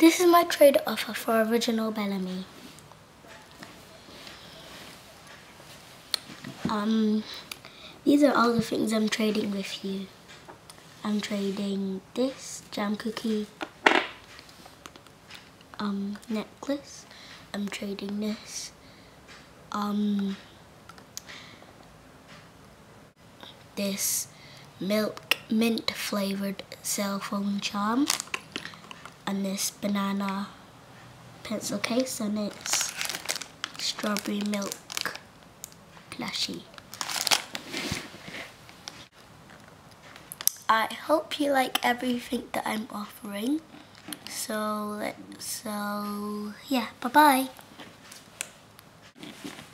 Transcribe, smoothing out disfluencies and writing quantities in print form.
This is my trade offer for OriginalBellamy. These are all the things I'm trading with you. I'm trading this jam cookie necklace. I'm trading this this milk mint flavored cell phone charm, and this banana pencil case, and it's strawberry milk plushie. I hope you like everything that I'm offering. So yeah, bye bye.